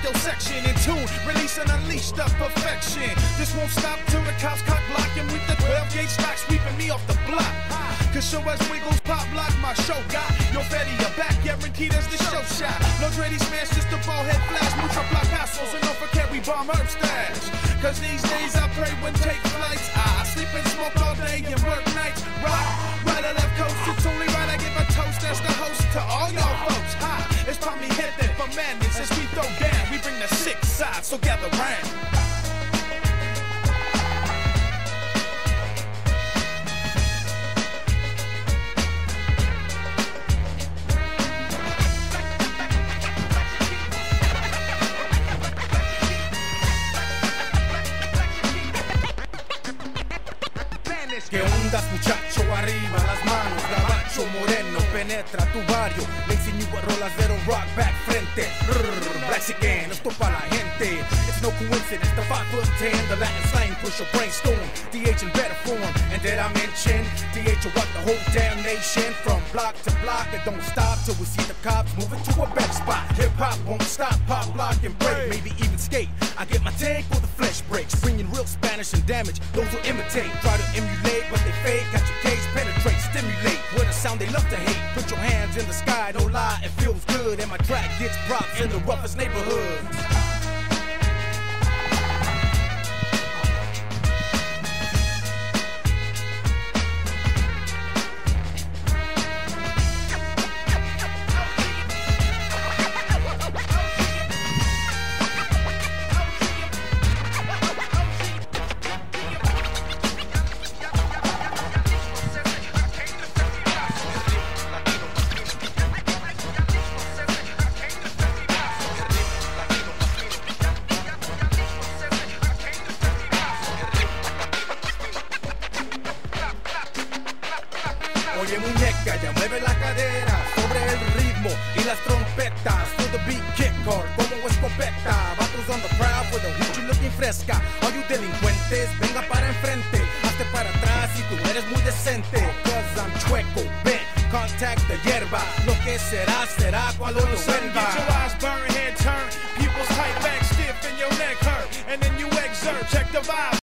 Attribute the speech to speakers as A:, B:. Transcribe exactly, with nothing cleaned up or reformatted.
A: your section in tune, release and unleash the perfection. This won't stop till the cops cock block and with the twelve gauge stock sweeping me off the block. Cause show us wiggles, pop block, my show got your fatty, your back guaranteed as the show shot. No Dreddy smash, just a ball head flash, mucho block hassles, and don't forget we bomb herb stash. Cause these days I pray when take flights, I sleep and smoke all day and work nights. Rock, right or left coast, it's only right I give a toast as the host to all y'all folks. Hi, it's time me hit that for madness as we throw down, we bring the six sides, so gather round.
B: ¿Qué ondas, muchacho? Arriba las manos, gabacho moreno, penetra tu barrio. Le enseño a rolas de rock back frente. Rrr, Black again, esto pa' la gente. It's no coincidence, the five foot ten, the Latin slang push a brainstorm. D H in better form, and did I mention D H will rock the whole damn nation from block to block. It don't stop till we see the cops moving to a better spot. Hip hop won't stop, pop, block, and break, maybe even skate. I get my tank for the flesh breaks, bringing real Spanish and damage. Those who imitate try to emulate, but they fake. Got your cage, penetrate, stimulate. With a sound they love to hate. Put your hands in the sky, don't lie, it feels good. And my track gets props in the roughest neighborhoods. Oye muñeca, ya mueve la cadera sobre el ritmo y las trompetas. To the beat, kick hard como escopeta. Vatos on the prowl for the hoochie looking fresca. All you delincuentes, venga para enfrente. Hazte para atrás si tú eres muy decente. Cause I'm chueco, bent, contact the hierba. Lo que será, será cuando yo vuelva.
A: Get your eyes burn, head turn, pupils tight back stiff and your neck hurt. And then you exert, check the vibe.